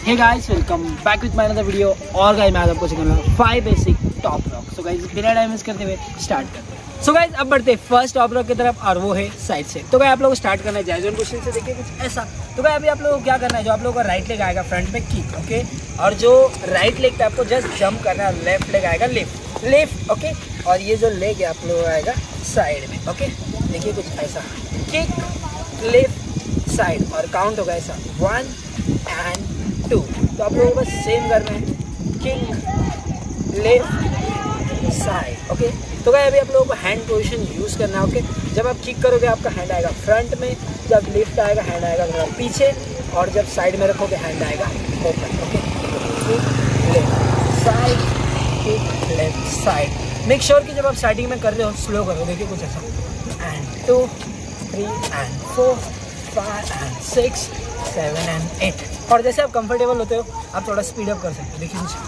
Hey guys, welcome back with my another video. और guys मैं आज आपको सिखाऊंगा 5 basic top rock. So guys बिना टाइम वेस्ट करते हुए स्टार्ट करते हैं। सो गाइस अब बढ़ते हैं फर्स्ट टॉप रॉक की तरफ और वो है साइड से। तो गाइस आप लोग को स्टार्ट करना है जैज़ोन पोजीशन से। देखिए कुछ ऐसा। तो गाइस अभी आप लोगों को क्या करना है, जो आप लोगों का राइट लेग आएगा फ्रंट में किक, ओके। और जो राइट लेग पे आपको जस्ट जंप करना है, लेफ्ट लेग आएगा लिफ्ट, ओके। और ये जो लेग है आप लोगों का आएगा साइड में, ओके। देखिए कुछ ऐसा, किक लिफ्ट साइड और काउंट होगा ऐसा 1 and 2। तो आप लोगों को बस सेम करना है, किक लेफ्ट साइड, ओके। तो गाइस अभी आप लोगों को हैंड पोजीशन यूज़ करना है, ओके। जब आप किक करोगे आपका हैंड आएगा फ्रंट में, जब लिफ्ट आएगा हैंड आएगा थोड़ा पीछे, और जब साइड में रखोगे हैंड आएगा open, okay. Kick left side, kick left side. Make sure कि जब आप स्टार्टिंग में कर रहे हो स्लो करो। देखिए कुछ ऐसा, एंड 2 3 and 4 5 and 6 7 and 8। और जैसे आप कंफर्टेबल होते हो आप थोड़ा स्पीड अप कर सकते हो। देखिए कुछ,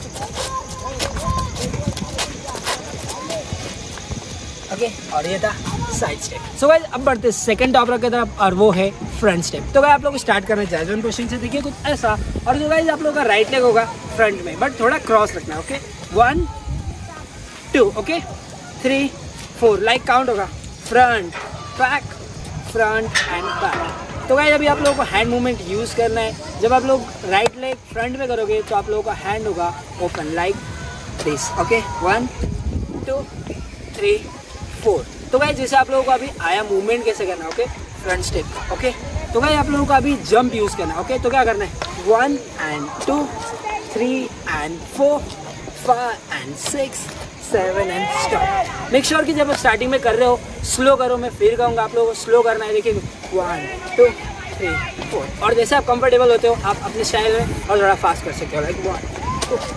ओके। और ये था साइड स्टेप। सो गाइस अब बढ़ते हैं सेकंड टॉप रॉक की तरफ और वो है फ्रंट स्टेप। तो गाइस आप लोग स्टार्ट करना है जैज़ोन पोजीशन से। देखिए कुछ ऐसा। और जो गाइस आप लोगों का राइट लेग होगा फ्रंट में, बट थोड़ा क्रॉस रखना है, ओके। 1 2, ओके 3 4 लाइक काउंट होगा, front back front and back. तो गाइस अभी आप लोगों को हैंड मूवमेंट यूज़ करना है। जब आप लोग राइट लेग फ्रंट में करोगे तो आप लोगों का हैंड होगा ओपन लाइक दिस, ओके। 1 2 3 4। तो गाइस जैसे आप लोगों को अभी आया मूवमेंट कैसे करना है, ओके, फ्रंट स्टेप का, ओके। तो गाइस आप लोगों को अभी जंप यूज़ करना है, ओके। तो क्या करना है, 1 and 2 3 and 4 5 and 6 7 and stop. Make sure कि जब आप स्टार्टिंग में कर रहे हो स्लो करो। मैं फिर कहूँगा आप लोगों को स्लो करना है। देखिए 1 2 3 4। और जैसे आप कंफर्टेबल होते हो आप अपने स्टाइल में और थोड़ा फास्ट कर सकते हो, लाइक 1 2।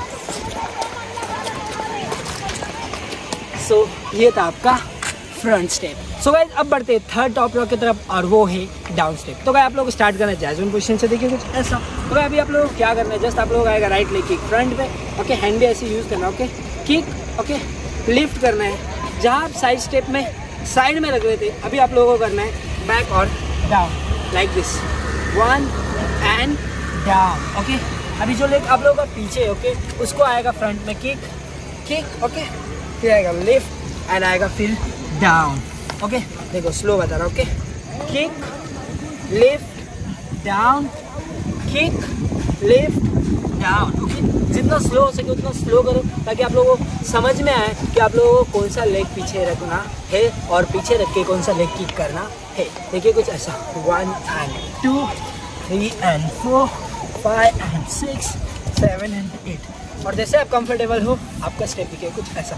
सो ये था आपका फ्रंट स्टेप। सो गाइस अब बढ़ते हैं थर्ड टॉप रॉक की तरफ और वो है डाउन स्टेप। तो गाइस आप लोग स्टार्ट करना है जैज़ोन पोजीशन से। देखिए कुछ ऐसा। तो गाइस अभी आप लोग क्या करना है, जस्ट आप लोग आएगा राइट लेग किक फ्रंट पे, ओके। हैंड भी ऐसे यूज़ करना है, ओके। किक, ओके, लिफ्ट करना है। जहाँ आप साइड स्टेप में साइड में रख रहे थे अभी आप लोगों को करना है बैक और down like this, 1 and down, okay. अभी जो लेग आप लोगों का पीछे, ओके, उसको आएगा फ्रंट में किक किक, ओके। फिर आएगा लिफ्ट एंड आएगा फिर डाउन, ओके। देखो स्लो बता रहा हूँ, okay. Kick lift down, kick lift down, okay. जितना स्लो हो सके उतना स्लो करो ताकि आप लोगों को समझ में आए कि आप लोगों को कौन सा लेग पीछे रखना है और पीछे रख के कौन सा लेग किक करना है। देखिए कुछ ऐसा, 1 and 2 3 and 4 5 and 6 7 and 8। और जैसे आप कंफर्टेबल हो आपका स्टेप देखिए कुछ ऐसा,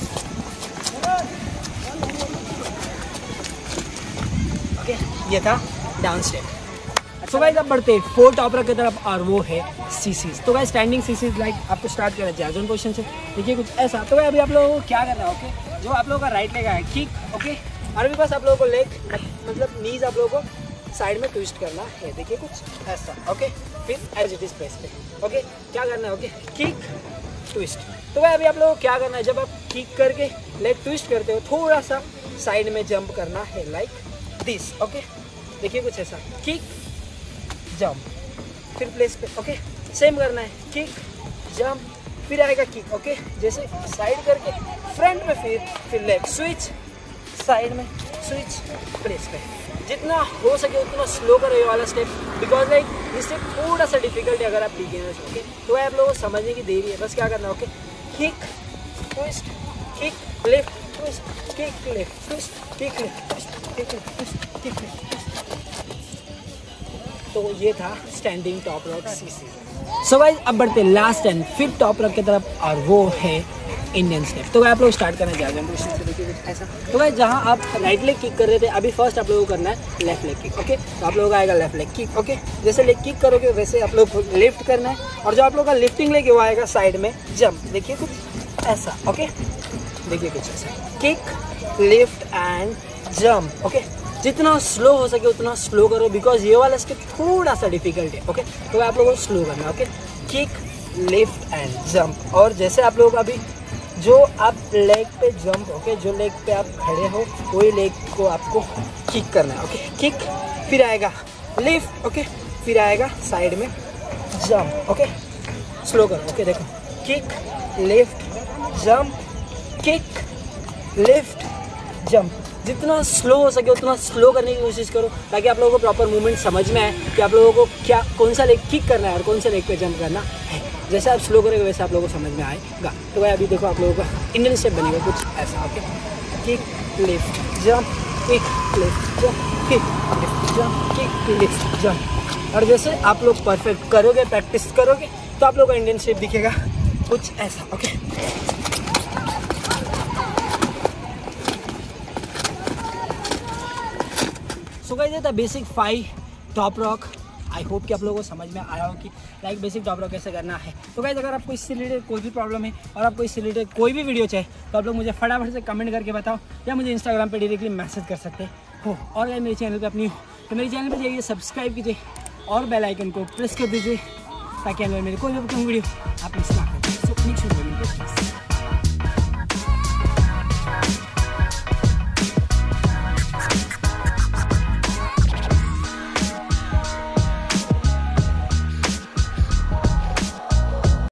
ओके। ये था डाउन स्टेप। तो गाइस अब बढ़ते हैं फोर्थ टॉप रॉक की तरफ और वो है सीसीज। तो गाइस स्टैंडिंग सीसीज लाइक आपको स्टार्ट करना है जैज़ोन पोजीशन से। देखिए कुछ ऐसा। तो गाइस अभी आप लोगों को क्या करना है, ओके। जो आप लोगों का राइट लेग है किक, ओके। और अभी बस आप लोगों को लेग मतलब नीज आप लोगों को साइड में ट्विस्ट करना है। देखिए कुछ ऐसा, ओके। फिर एज इट इज प्लेस पे, ओके। क्या करना है, ओके, किक ट्विस्ट। तो गाइस अभी आप लोगों को क्या करना है, जब आप किक करके लेग ट्विस्ट करते हो थोड़ा सा साइड में जंप करना है लाइक दिस, ओके। देखिए कुछ ऐसा, किक जंप फिर प्लेस पे, ओके। सेम करना है, किक जंप फिर आएगा किक, ओके। जैसे साइड करके फ्रंट में फिर लेग स्विच साइड में स्विच प्लेस पे। जितना हो सके उतना स्लो करो ये वाला स्टेप, बिकॉज लाइक ये स्टेप थोड़ा सा डिफिकल्ट है अगर आप बिगिनर्स हो, ओके। तो आप लोगों को समझने की देरी है, बस क्या करना है, okay. Kick twist kick lift twist kick lift twist kick lift twist kick lift twist kick lift twist. तो ये था standing top rock CC. So guys अब बढ़ते last and fifth top rock की तरफ और वो है इंडियन स्टेप। तो गाइस आप लोग स्टार्ट करना है जैज़ोन पोजीशन से। देखिए कुछ ऐसा। तो गाइस जहाँ आप राइट लेग किक कर रहे थे अभी फर्स्ट आप लोगों को करना है लेफ्ट लेग किक, ओके। तो आप लोगों का आएगा लेफ्ट लेग किक, ओके। जैसे लेग किक करोगे वैसे आप लोग लिफ्ट करना है। और जो आप लोगों का लिफ्टिंग लेग है वो आएगा साइड में जंप। देखिए कुछ ऐसा, ओके। देखिए कुछ ऐसा, kick lift and jump, okay. जितना स्लो हो सके उतना स्लो करो बिकॉज ये वाला स्टेप थोड़ा सा डिफिकल्ट है, ओके। तो आप लोगों को स्लो करना है, okay. Kick lift and jump. और जैसे आप लोग अभी जो आप लेग पे जंप, ओके, जो लेग पे आप खड़े हो वही लेग को आपको किक करना है, ओके। किक फिर आएगा लिफ्ट, ओके। फिर आएगा साइड में जंप, ओके स्लो करो, ओके देखो kick lift jump, kick lift jump, जितना स्लो हो सके उतना स्लो करने की कोशिश करो ताकि आप लोगों को प्रॉपर मूवमेंट समझ में आए कि आप लोगों को क्या कौन सा लेग किक करना है और कौन सा लेग पे जंप करना है। जैसे आप स्लो करोगे वैसे आप लोगों को समझ में आएगा। तो भाई अभी देखो आप लोगों का इंडियन स्टेप बनेगा कुछ ऐसा, okay kick lift jump, kick lift jump, kick lift jump, kick lift jump. और जैसे आप लोग परफेक्ट करोगे, प्रैक्टिस करोगे तो आप लोगों का इंडियन स्टेप दिखेगा कुछ ऐसा, ओके। सो गाइस ये था basic 5 top rock. I hope कि आप लोगों को समझ में आया हो कि लाइक बेसिक टॉप रॉक कैसे करना है। तो गाइस अगर आपको इससे रिलेटेड कोई भी प्रॉब्लम है और आपको इससे रिलेटेड कोई भी वीडियो चाहिए तो आप लोग मुझे फटाफट से कमेंट करके बताओ या मुझे इंस्टाग्राम पे डायरेक्टली मैसेज कर सकते हो। और अगर मेरे चैनल पे अपनी हो तो मेरे चैनल पे जाइए, सब्सक्राइब कीजिए और बेल आइकन को प्रेस कर दीजिए ताकि मेरे कोई भी वीडियो आप मिस ना करें।